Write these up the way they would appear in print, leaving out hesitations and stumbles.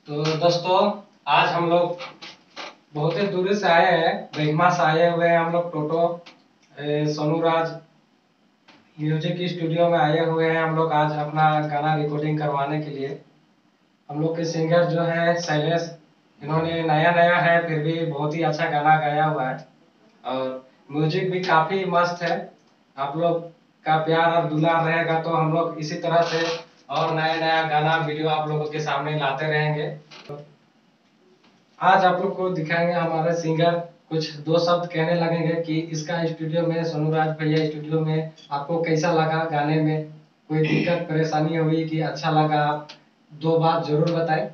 तो दोस्तों, आज हम लोग बहुत ही दूर से आए हैं, महिमा से आए हुए हैं हम लोग टोटो सोनू राज म्यूजिक स्टूडियो में आए हुए हैं। हम लोग आज अपना गाना रिकॉर्डिंग करवाने के लिए। हम लोग के सिंगर जो है शैलेश, इन्होंने नया नया है फिर भी बहुत ही अच्छा गाना गाया हुआ है और म्यूजिक भी काफी मस्त है। आप लोग का प्यार और दुलार रहेगा तो हम लोग इसी तरह से और नया नया गाना वीडियो आप लोगों के सामने लाते रहेंगे। आज आप लोग को दिखाएंगे हमारे सिंगर कुछ दो शब्द कहने लगेंगे कि इसका स्टूडियो में, सोनू राज भैया स्टूडियो में आपको कैसा लगा, गाने में कोई दिक्कत परेशानी हुई कि अच्छा लगा, आप दो बात जरूर बताएं।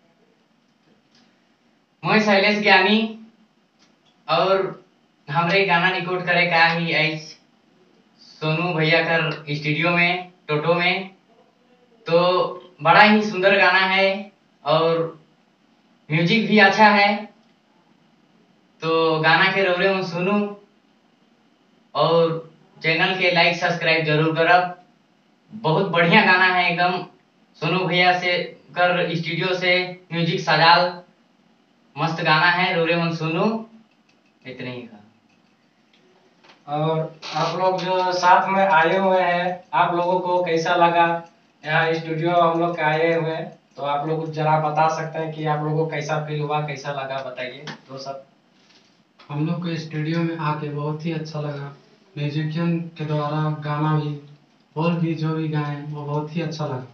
मैं शैलेश ज्ञानी और हमरे गाना रिकॉर्ड करे का ही आज सोनू भैया कर स्टूडियो में टोटो में। तो बड़ा ही सुंदर गाना है और म्यूजिक भी अच्छा है। तो गाना के रौरे में सुनू और चैनल के लाइक सब्सक्राइब जरूर करब। बहुत बढ़िया गाना है एकदम। सोनू भैया से कर स्टूडियो से म्यूजिक सजाल मस्त गाना है, रौरे मन सुनू। इतने ही था। और आप लोग जो साथ में आए हुए हैं, आप लोगों को कैसा लगा यहाँ स्टूडियो हम लोग के आए हुए हैं, तो आप लोग जरा बता सकते हैं कि आप लोगों को कैसा फील हुआ, कैसा लगा, बताइए दो सब। हम लोग को स्टूडियो में आके बहुत ही अच्छा लगा। म्यूजिशियन के द्वारा गाना भी, बोल भी जो भी गाए वो बहुत ही अच्छा लगा।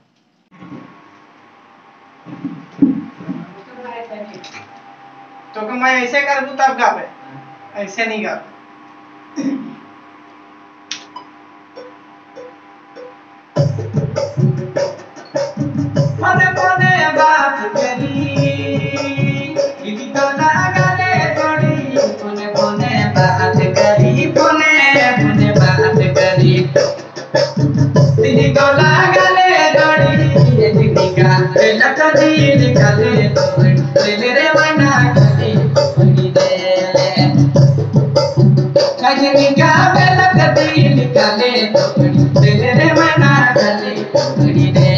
तो मैं ऐसे कर दूं तब गावे, ऐसे नहीं गा। मने मने बात करी दीदी तो ना गाले थोड़ी, मने मने बात करी, मने मने बात करी दीदी तो ना गाले थोड़ी, दीदी का लटा दी निकाले थोड़ी रे बना के थोड़ी दे रजनी का लटा दी निकाले थोड़ी रे बना के थोड़ी दे।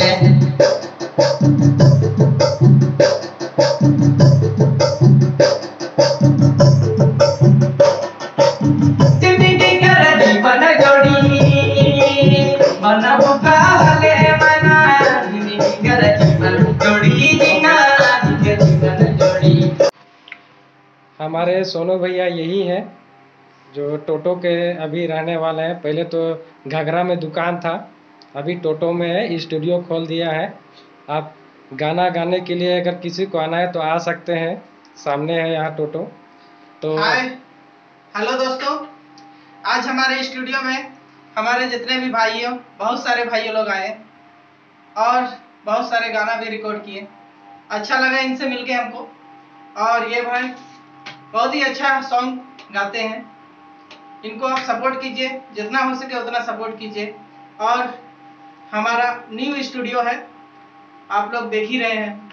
हमारे सोनू भैया यही हैं जो टोटो के अभी रहने वाले हैं। पहले तो घाघरा में दुकान था, अभी टोटो में है, स्टूडियो खोल दिया है। आप गाना गाने के लिए अगर किसी को आना है तो आ सकते हैं, सामने है यहाँ टोटो। तो हाय हेलो दोस्तों, आज हमारे स्टूडियो में हमारे जितने भी भाई हो, बहुत सारे भाई लोग आए और बहुत सारे गाना भी रिकॉर्ड किए। अच्छा लगा इनसे मिलके हमको। और ये भाई बहुत ही अच्छा सॉन्ग गाते हैं, इनको आप सपोर्ट कीजिए, जितना हो सके उतना सपोर्ट कीजिए। और हमारा न्यू स्टूडियो है, आप लोग देख ही रहे हैं।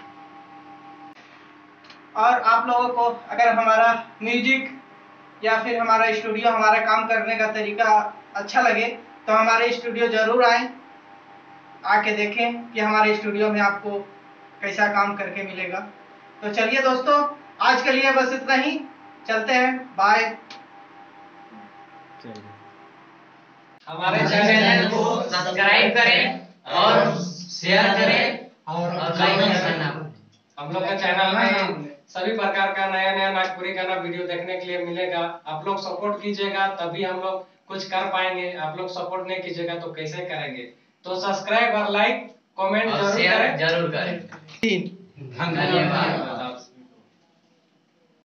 और आप लोगों को अगर हमारा म्यूजिक या फिर हमारा स्टूडियो, हमारा काम करने का तरीका अच्छा लगे तो हमारे स्टूडियो जरूर आए, आके देखें कि हमारे स्टूडियो में आपको कैसा काम करके मिलेगा। तो चलिए दोस्तों, आज के लिए बस इतना ही, चलते हैं, बाय। हमारे चैनल को सब्सक्राइब करें और शेयर करें और लाइक करना। हम लोग के चैनल में सभी प्रकार का नया नया नागपुरी गाना वीडियो देखने के लिए मिलेगा। आप लोग सपोर्ट कीजिएगा तभी हम लोग कुछ कर पाएंगे, आप लोग सपोर्ट नहीं कीजिएगा तो कैसे करेंगे। तो सब्सक्राइब और लाइक कमेंट जरूर करें। धन्यवाद।